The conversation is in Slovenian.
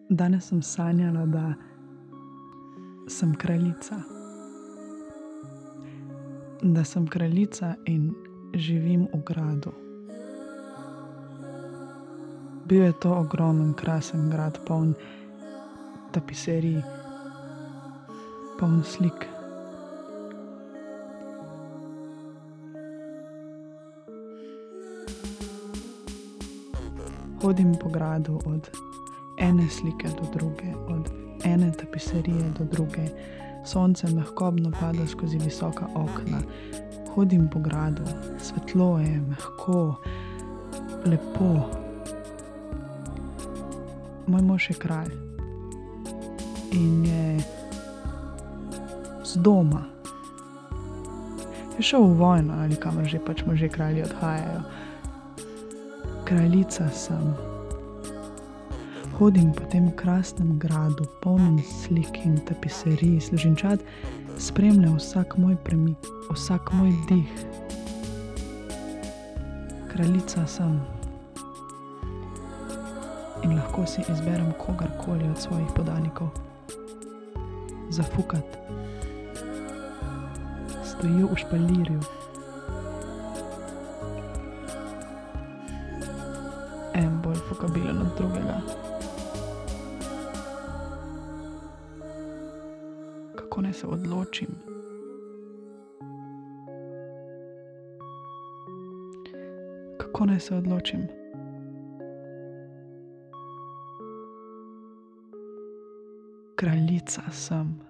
Danes sem sanjala, da sem kraljica. Da sem kraljica in živim v gradu. Bil je to ogromen, krasen grad, poln tapiserij, poln slik. Hodim po gradu od ene slike do druge, od ene tapiserije do druge. Sonce mehkobno pada skozi visoka okna. Hodim po gradu, svetlo je, mehko, lepo. Moj mož je kralj in je z doma. Je šel v vojno ali kamor že, pač možje kralji odhajajo. Kraljica sem. Hodim po tem krasnem gradu, polnem slik in tapiserij. Služinčad spremlja vsak moj premik, vsak moj dih. Kraljica sem. In lahko si izberem kogarkoli od svojih podanikov. Zafukat. Stojijo v špalirju. En bolj fukabilen od drugega. Kako naj se odločim? Kako naj se odločim? Kraljica sem.